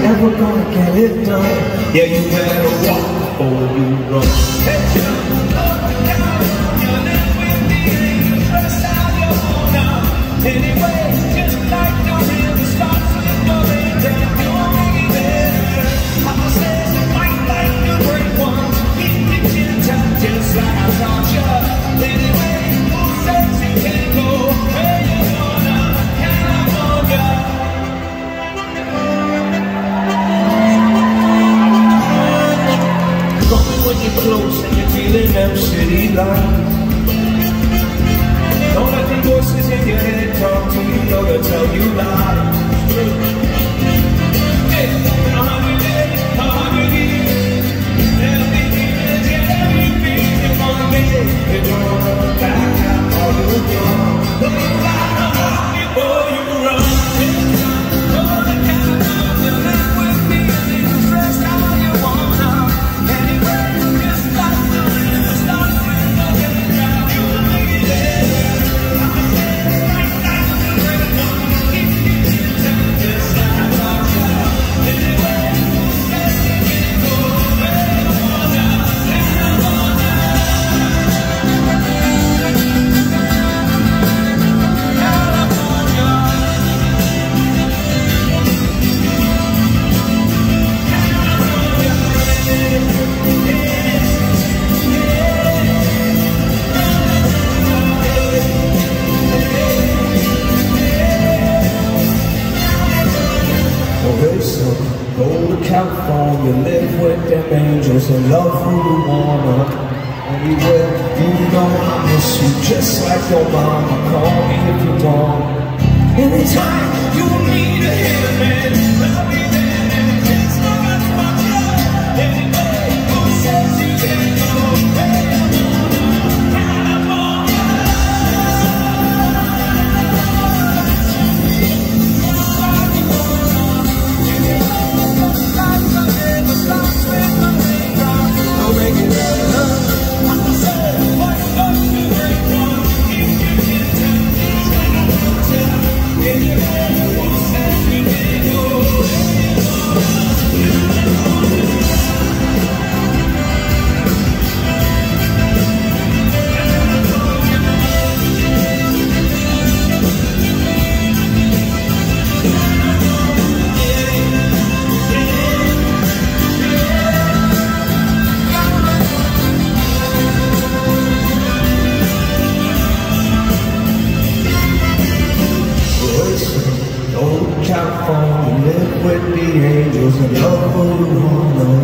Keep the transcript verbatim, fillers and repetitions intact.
never gonna get it done. Yeah, you better walk before you run. Hey, you live with me, the first time you wanna. Anyway, just like the river starts with the rain down, you'll make it better. Papa says to fight like the great ones, keep your chin tight just like I taught you. Anyway, who says you can't go where you wanna? California. When you're close and you're feeling them city lights, don't let the voices in your head talk to you, know they'll tell you lies. Hey, a hundred days, a hundred years, they'll be here till everything in one day. You're gonna look back at all you've done. Look back before you run. Gonna count on you, live with me, and leave the stress how you wanna. Anyway. Go to California, live with them angels and love who you wanna. Anywhere you go, I miss you just like your mama. Call me if you want. Anytime you need a hitman, I'll be there and just so much my love. Anyway, who says you can't go where you wanna? California. California, live with the angels and love who you wanna.